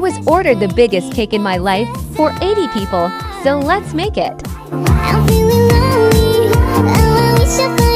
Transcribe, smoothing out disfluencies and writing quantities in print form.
was ordered the biggest cake in my life for 80 people, so let's make it. I'm feeling lonely, and I wish I could